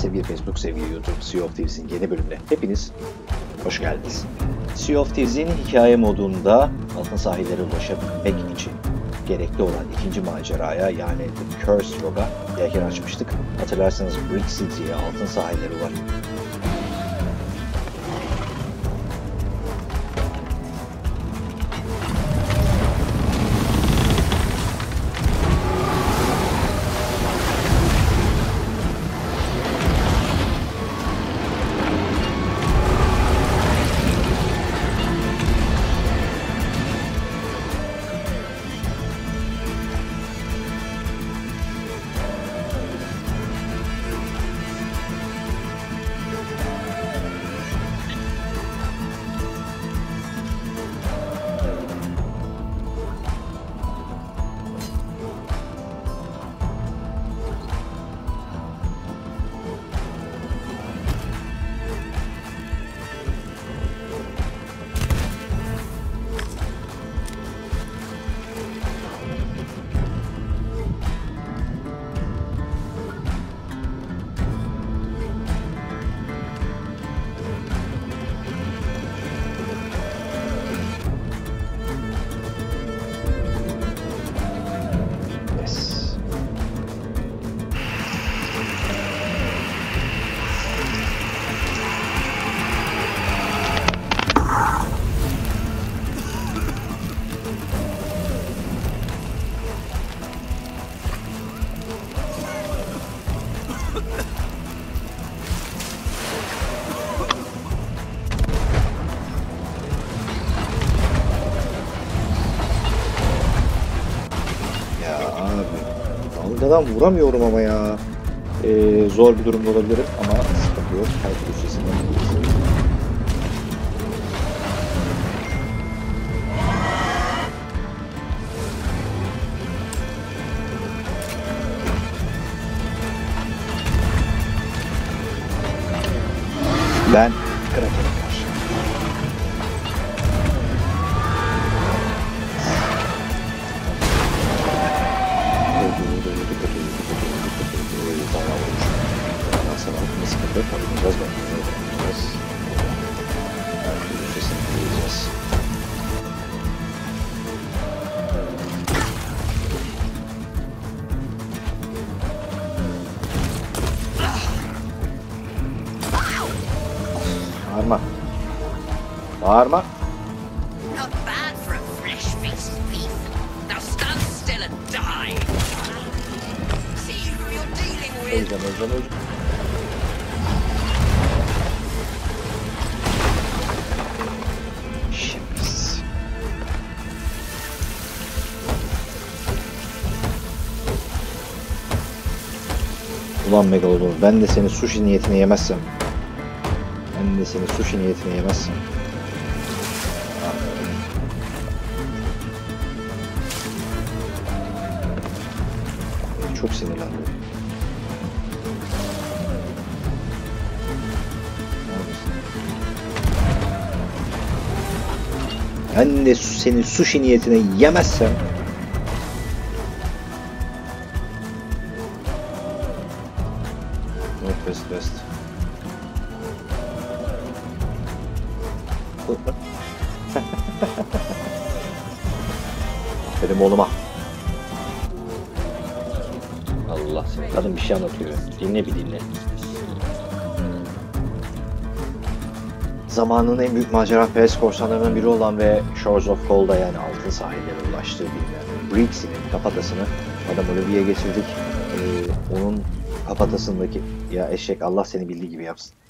sevgili Facebook, sevgili YouTube, Sea of Thieves'in yeni bölümüne hepiniz hoş geldiniz. Sea of Thieves'in hikaye modunda altın sahillere ulaşabilmek için gerekli olan ikinci maceraya, yani The Cursed Rogue'a yelken açmıştık. Hatırlarsanız Brick City'ye, altın sahilleri var. Dalgadan vuramıyorum ama ya. Zor bir durumda olabilirim ama sıkıntı yok. Her köşesinden ben Kraken'e karşı. Biraz bakacağız. Köşesini bulacağız. Bağırma. Bağırma. Not bad for a fresh-faced thief. Now stand still and die. See who you're dealing with. Öleceğim. Ulan Megalodon, ben de seni sushi niyetine yemezsem. Çok sinirlendim. Ben de seni sushi niyetine yemezsem. West. Benim oğluma. Allah seni. Kadın bir şey anlatıyor. Dinle. Zamanın en büyük maceraperest korsanlarından biri olan ve Shores of Cold'a, yani altın sahillere ulaştığı bilinen Brick City'nin kapatasını Madame Olivia'ya getirdik. Onun kapatasındaki, ya eşek, Allah seni bildiği gibi yapsın.